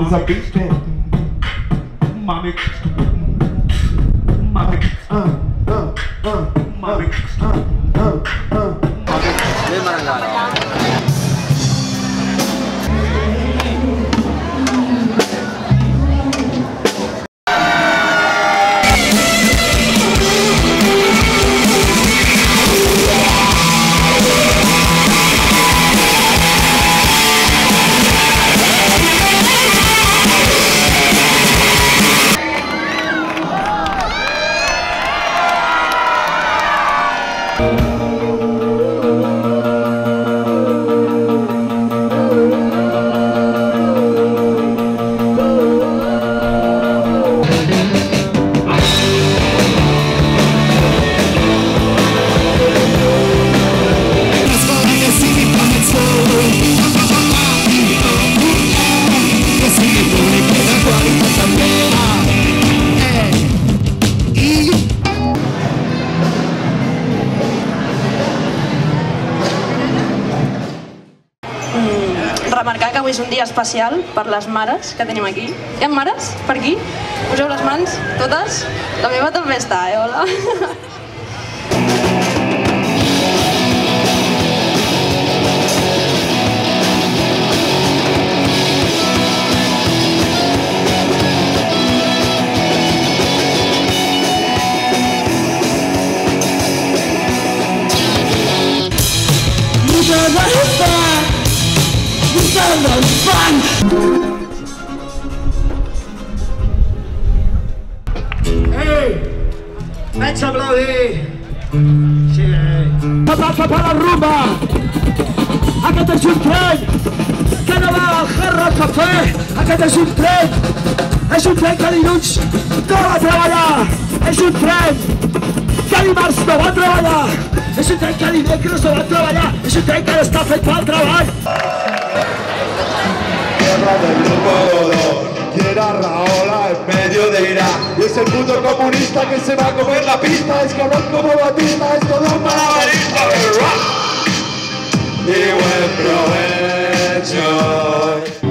It's a big thing. Mami. Mami. Mami. Ben marangaro. Remarcar que avui és un dia especial per les mares que tenim aquí. Hi ha mares per aquí? Poseu les mans, totes? La meva també està, hola. Ei! Vaig aplaudir! Sí, fa la rumba! Aquest és un tren que no va al Hard Rock Café! Aquest és un tren! És un tren que dilluns no va treballar! És un tren que dimarts no va treballar! És un tren que dimecres no va treballar! És un tren que no està fet pel treball! Del grupo Godó, quiera Raola en medio de Irak. Y es el puto comunista que se va a comer la pista. Es cabrón como Batista, es todo un malabarista del rock. Y buen provecho.